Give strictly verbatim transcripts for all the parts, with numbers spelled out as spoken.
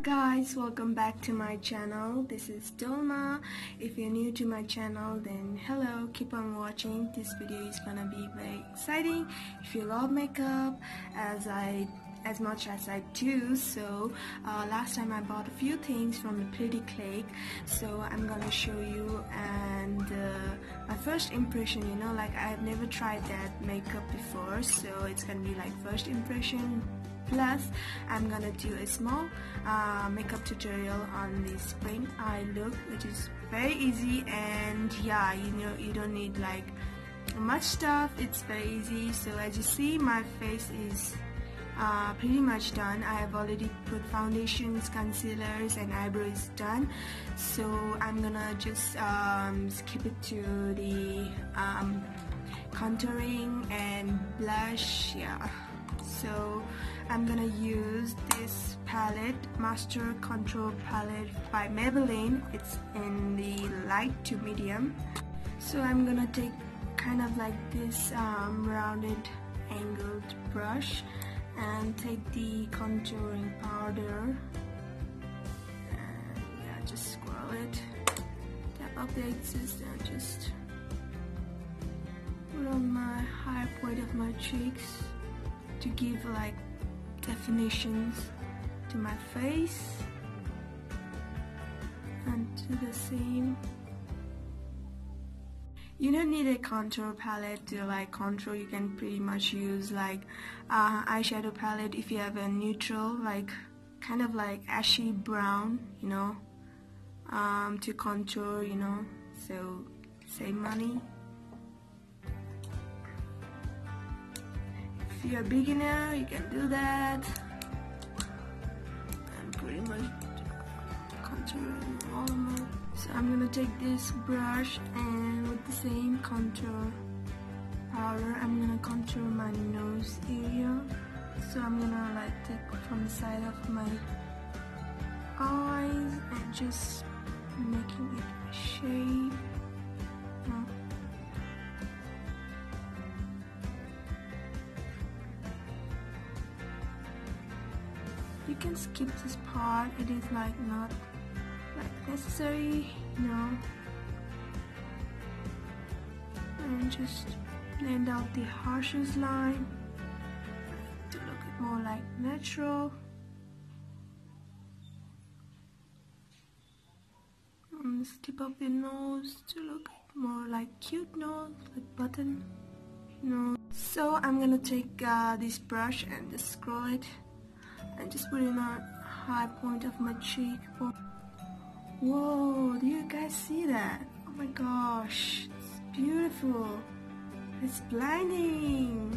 guys, welcome back to my channel. This is Dilma. If you're new to my channel, then hello, keep on watching. This video is gonna be very exciting if you love makeup as I as much as I do. So uh, last time I bought a few things from the Pretty Click, so I'm gonna show you. And uh, my first impression, you know, like I've never tried that makeup before, so it's gonna be like first impression. Plus, I'm gonna do a small uh, makeup tutorial on the spring eye look, which is very easy. And yeah, you know, you don't need like much stuff. It's very easy. So as you see, my face is uh, pretty much done. I have already put foundations, concealers, and eyebrows done. So I'm gonna just um, skip it to the um, contouring and blush. Yeah. So I'm gonna use this palette, Master Contour palette by Maybelline. It's in the light to medium. So I'm gonna take kind of like this um, rounded angled brush and take the contouring powder and yeah, just swirl it, tap up the excess and just put on my high point of my cheeks to give like definitions to my face, and do the same. You don't need a contour palette to like contour. You can pretty much use like uh, eyeshadow palette if you have a neutral, like kind of like ashy brown, you know, um, to contour, you know, so save money. If you're a beginner, you can do that. I'm pretty much contouring all of my. So I'm gonna take this brush and with the same contour powder, I'm gonna contour my nose area. So I'm gonna like take from the side of my eyes and just making it a shape. Uh, You can skip this part, it is like not like necessary, you know. And just blend out the harshest line to look it more like natural. And the tip of the nose to look more like cute nose, like button nose. So I'm gonna take uh, this brush and just scroll it and just put it on a high point of my cheek. Whoa, do you guys see that? Oh my gosh, it's beautiful. It's blinding.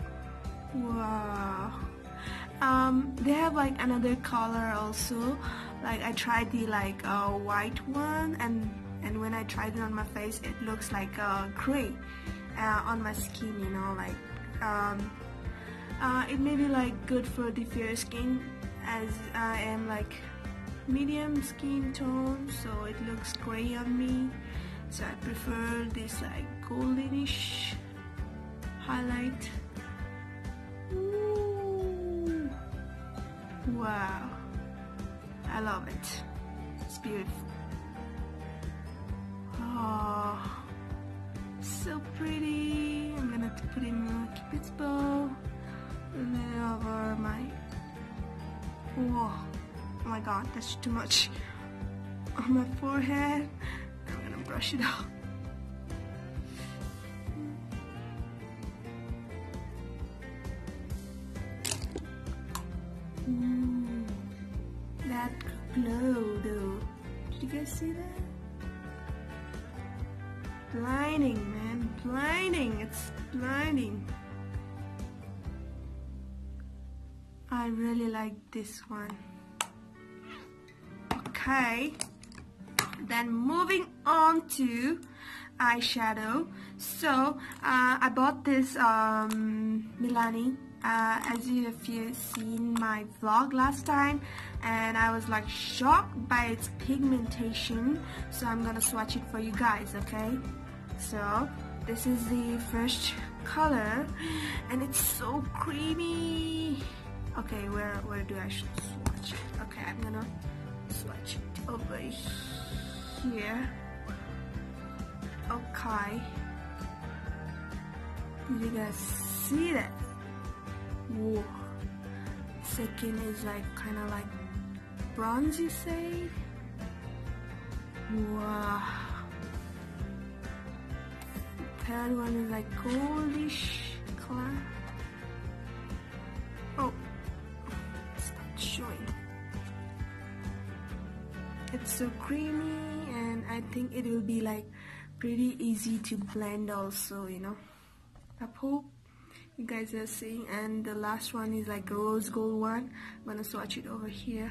Wow. Um, they have like another color also. Like I tried the like uh, white one, and and when I tried it on my face, it looks like uh, gray uh, on my skin. You know, like. Um, Uh, it may be like good for the fair skin, as I am like medium skin tone, so it looks gray on me. So I prefer this like goldenish highlight. Ooh. Wow, I love it. It's beautiful. Oh, so pretty. I'm gonna put in my Cupid's bow. And then over my, whoa, oh my god, that's too much on my forehead. I'm gonna brush it out. Ooh, that glow though, did you guys see that? Blinding, man, blinding, it's blinding. I really like this one. Okay, then moving on to eyeshadow. So uh, I bought this um, Milani, uh, as you have seen my vlog last time, and I was like shocked by its pigmentation. So I'm gonna swatch it for you guys, okay? So this is the first color, and it's so creamy. Okay, where where do I swatch it? Okay. Okay, I'm gonna swatch it over here. Okay, did you guys see that? Whoa. Second is like kind of like bronzy shade. Wow. Third one is like goldish color. Oh, it's not showing. It's so creamy, and I think it will be like pretty easy to blend also, you know. I hope you guys are seeing. And the last one is like a rose gold one. I'm gonna swatch it over here.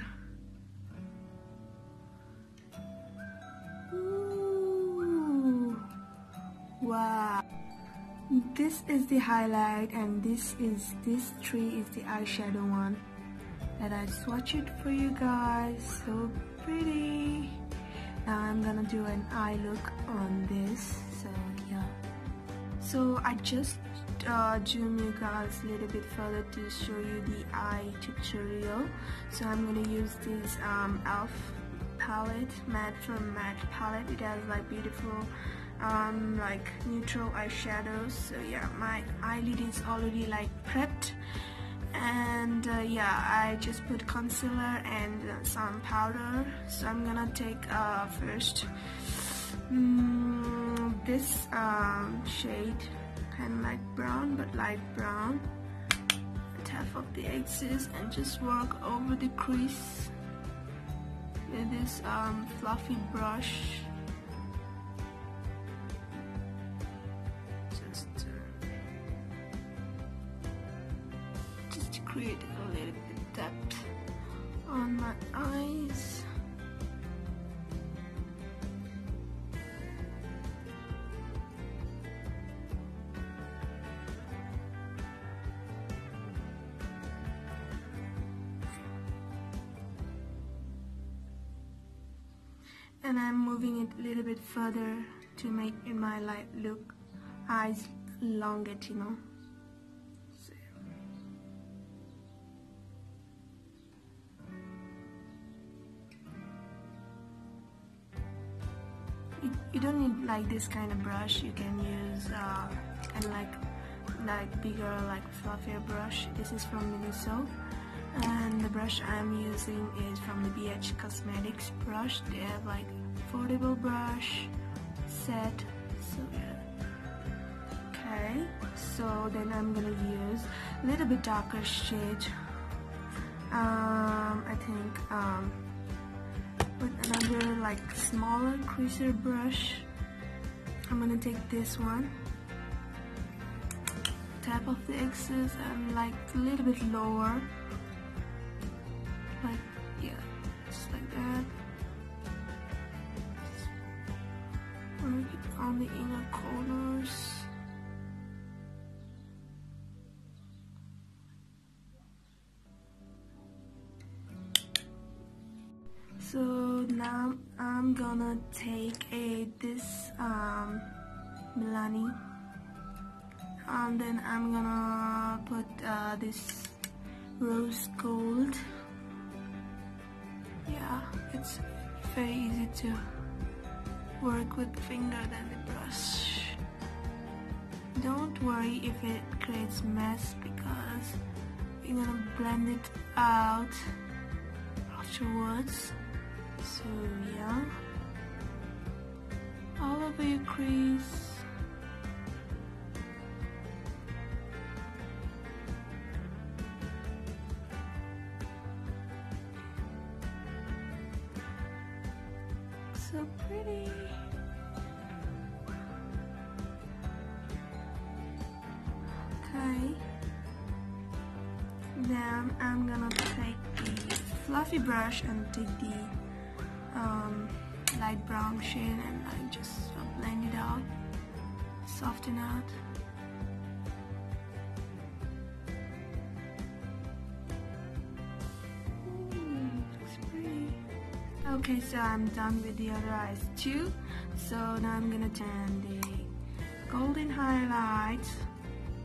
Ooh. Wow, this is the highlight, and this is this three is the eyeshadow one that I swatched for you guys. So pretty. Now I'm gonna do an eye look on this. So yeah, so I just uh, zoom you guys a little bit further to show you the eye tutorial. So I'm gonna use this um, e l f palette, matte from matte palette. It has like beautiful um, like neutral eyeshadows. So yeah, my eyelid is already like prepped, and uh, yeah, I just put concealer and uh, some powder. So I'm gonna take uh, first um, this um, shade, kind of like brown but light brown, at half of the axis, and just work over the crease with this um, fluffy brush. Just, uh, just to create a little bit of depth on my eyes. And I'm moving it a little bit further to make in my light look eyes longer, you know. So. You, you don't need like this kind of brush. You can use uh, kind of like like bigger, like fluffier brush. This is from Miniso. And the brush I'm using is from the B H Cosmetics brush. They have like foldable brush set. So yeah. Okay, so then I'm gonna use a little bit darker shade. Um, I think um, with another like smaller creaser brush. I'm gonna take this one, tap off the excess, and like a little bit lower. Like, yeah, just like that. Just work it on the inner corners. So now I'm gonna take a this um, Milani, and then I'm gonna put uh, this rose gold. Yeah, it's very easy to work with finger than the brush. Don't worry if it creates mess, because you're gonna blend it out afterwards. So yeah, all over your crease. So pretty. Okay. Then I'm gonna take the fluffy brush and take the um, light brown shade, and I just blend it out, soften out. Okay, so I'm done with the other eyes too. So now I'm gonna turn the golden highlight,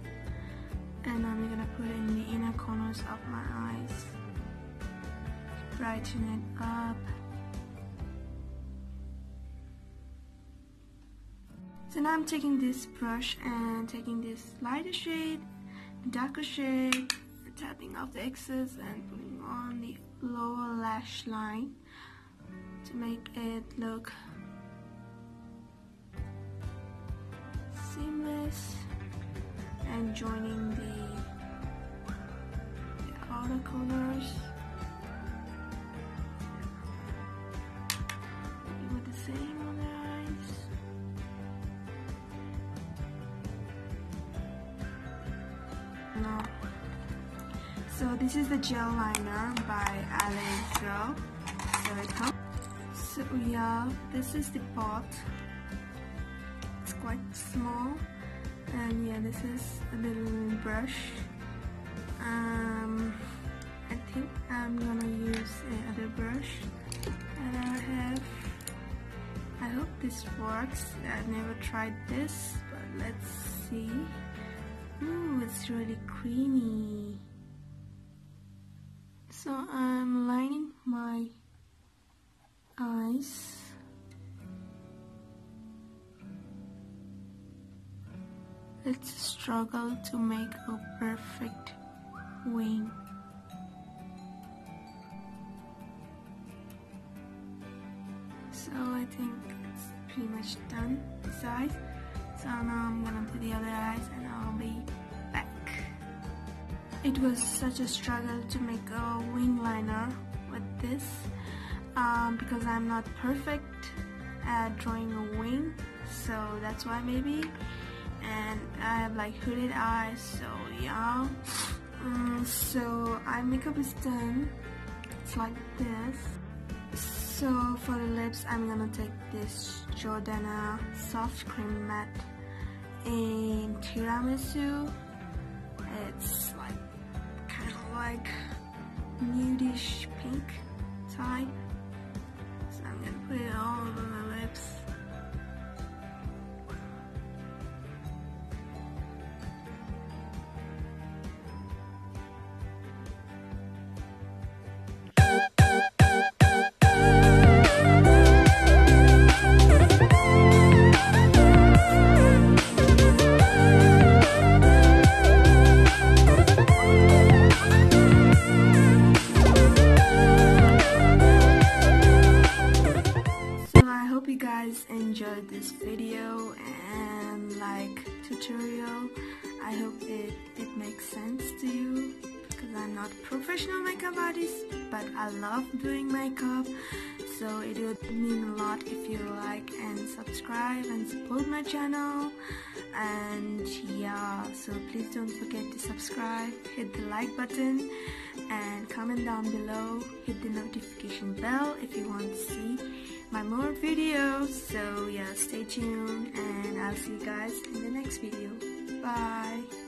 and I'm gonna put it in the inner corners of my eyes. brighten it up. So now I'm taking this brush and taking this lighter shade, darker shade, tapping off the excess and putting on the lower lash line to make it look seamless, and joining the, the outer corners with the same on the eyes. No. So this is the gel liner by Alice Girl. So it comes. So yeah, this is the pot. It's quite small, and yeah, this is a little brush. Um, I think I'm gonna use another brush that I have. I hope this works. I've never tried this, but let's see. Ooh, it's really creamy. So I'm lining my eyes. It's a struggle to make a perfect wing. So I think it's pretty much done this eye. So now I'm gonna do the other eyes and I'll be back. It was such a struggle to make a wing liner with this um, because I'm not perfect at drawing a wing, so that's why maybe. And I have like hooded eyes, so yeah. Um, so eye makeup is done. It's like this. So for the lips, I'm gonna take this Jordana Soft Cream Matte in Tiramisu. It's like kind of like nudish pink type. So I'm gonna put it all over my lips. Enjoyed this video and like tutorial. I hope it, it makes sense to you, because I'm not a professional makeup artist, but I love doing makeup, so it would mean a lot if you like and subscribe and support my channel. And yeah, so please don't forget to subscribe, hit the like button and comment down below, hit the notification bell if you want to see my more videos. So yeah, stay tuned and I'll see you guys in the next video. Bye.